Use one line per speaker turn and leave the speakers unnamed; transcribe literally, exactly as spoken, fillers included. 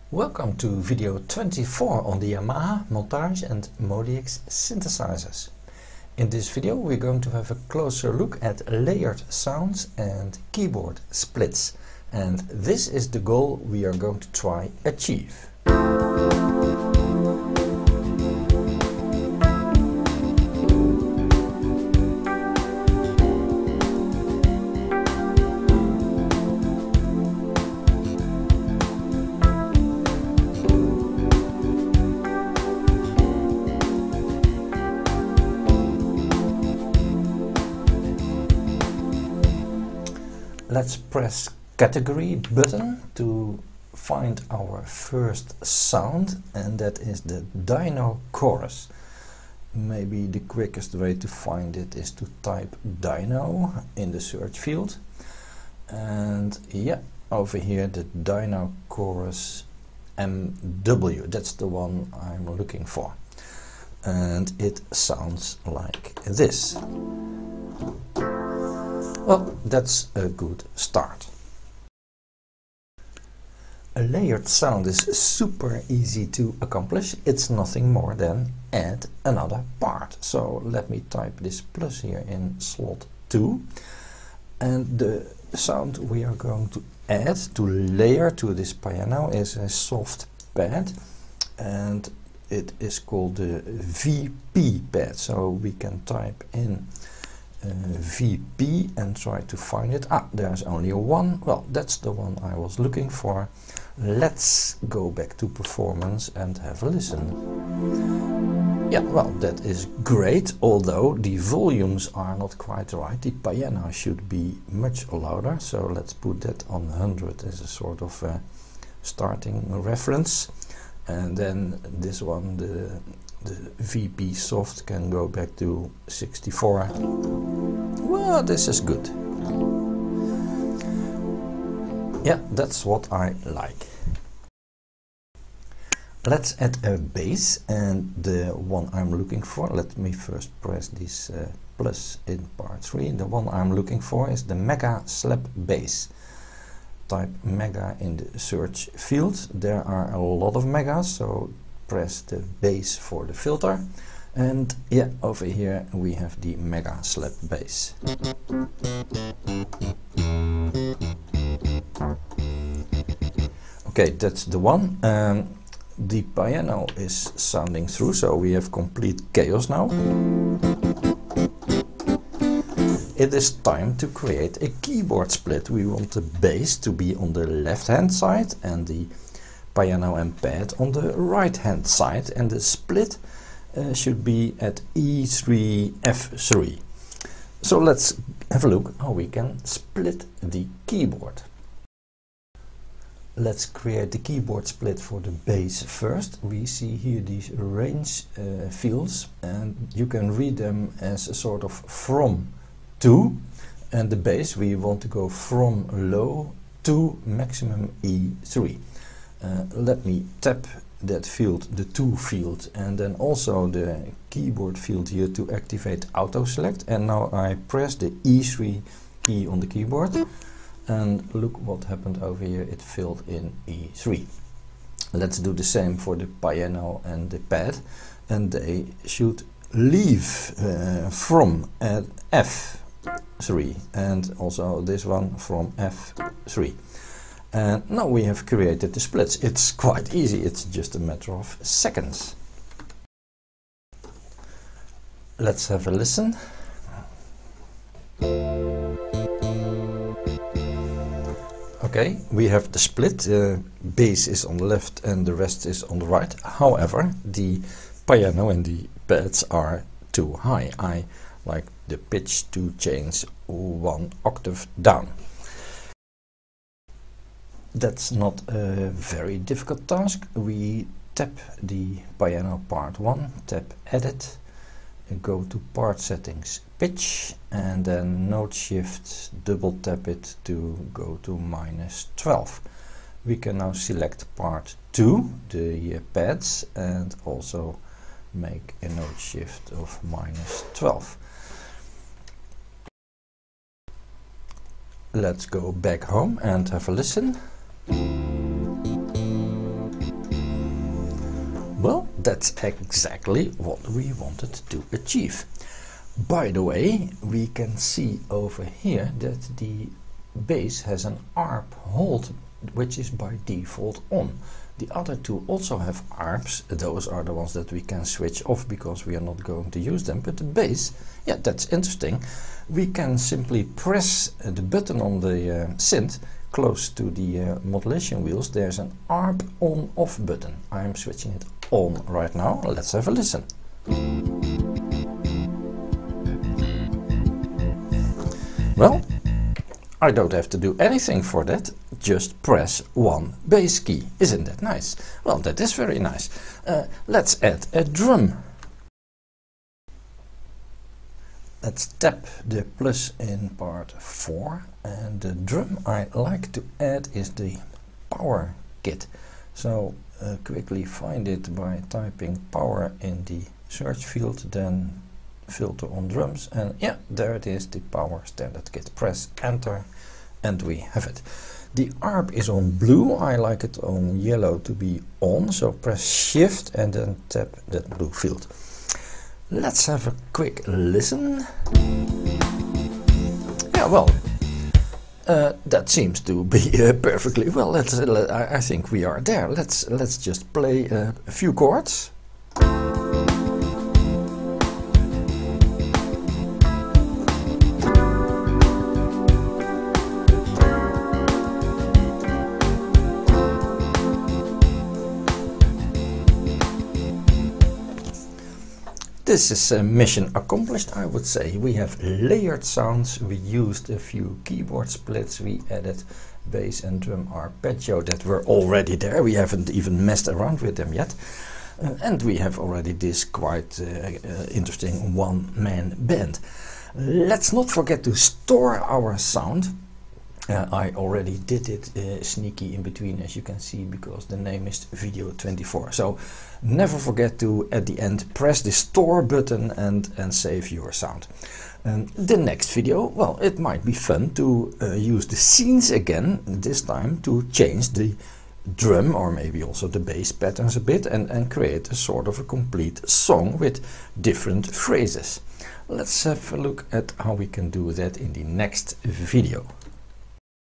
Welcome to video twenty-four on the Yamaha Montage and Modix synthesizers. In this video we're going to have a closer look at layered sounds and keyboard splits, and this is the goal we are going to try achieve. Let's press category button to find our first sound, and that is the Dino Chorus. Maybe the quickest way to find it is to type Dino in the search field, and yeah, over here the Dino Chorus M W, that's the one I'm looking for, and it sounds like this. Well, that's a good start. A layered sound is super easy to accomplish. It's nothing more than add another part. So let me type this plus here in slot two. And the sound we are going to add, to layer to this piano, is a soft pad. And it is called the V P pad. So we can type in Uh, V P and try to find it. Ah, there's only one. Well, that's the one I was looking for. Let's go back to performance and have a listen. Yeah, well, that is great, although the volumes are not quite right. The piano should be much louder, so let's put that on one hundred as a sort of uh, starting reference. And then this one, the the V P soft, can go back to sixty-four. Well, this is good. Yeah, that's what I like. Let's add a bass, and the one I'm looking for, let me first press this uh, plus in part three. The one I'm looking for is the Mega Slap Bass. Type Mega in the search field. There are a lot of Megas, so press the bass for the filter, and yeah, over here we have the Mega Slap Bass. Okay, that's the one. Um, the piano is sounding through, so we have complete chaos now. It is time to create a keyboard split. We want the bass to be on the left hand side and the piano and pad on the right hand side, and the split uh, should be at E three F three. So let's have a look how we can split the keyboard. Let's create the keyboard split for the bass first. We see here these range uh, fields, and you can read them as a sort of from to, and the bass we want to go from low to maximum E three. Uh, let me tap that field, the to field, and then also the keyboard field here to activate auto select, and now I press the E three key on the keyboard, and look what happened over here, it filled in E three. Let's do the same for the piano and the pad, and they should leave uh, from at F three, and also this one from F three. And now we have created the splits. It's quite easy, it's just a matter of seconds. Let's have a listen. Okay, we have the split. Uh, bass is on the left and the rest is on the right. However, the piano and the pads are too high. I like the pitch to change one octave down. That's not a very difficult task. We tap the piano part one, tap edit, go to part settings pitch, and then note shift, double tap it to go to minus twelve. We can now select part two, the uh, pads, and also make a note shift of minus twelve. Let's go back home and have a listen. that's exactly what we wanted to achieve. By the way, we can see over here that the bass has an arp hold, which is by default on. The other two also have arps. Those are the ones that we can switch off because we are not going to use them. But the bass, yeah, that's interesting. We can simply press the button on the uh, synth close to the uh, modulation wheels. There's an arp on off button. I'm switching it on right now. Let's have a listen. Well, I don't have to do anything for that, just press one bass key. Isn't that nice? Well, that is very nice. Uh, let's add a drum. Let's tap the plus in part four, and the drum I like to add is the power kit. So uh, quickly find it by typing power in the search field, then filter on drums, and yeah, there it is, the power standard kit. Press enter and we have it. The arp is on blue. I like it on yellow to be on, so press shift and then tap that blue field. Let's have a quick listen. Yeah, well, uh, that seems to be uh, perfectly well. Let's uh, I, I think we are there. Let's let's just play uh, a few chords. This is a mission accomplished, I would say. We have layered sounds, we used a few keyboard splits, we added bass and drum arpeggio that were already there. We haven't even messed around with them yet. Uh, and we have already this quite uh, uh, interesting one-man band. Let's not forget to store our sound. Uh, I already did it uh, sneaky in between, as you can see, because the name is video twenty-four. So never forget to, at the end, press the store button and, and save your sound. Um, the next video, well, it might be fun to uh, use the scenes again, this time to change the drum or maybe also the bass patterns a bit and, and create a sort of a complete song with different phrases. Let's have a look at how we can do that in the next video.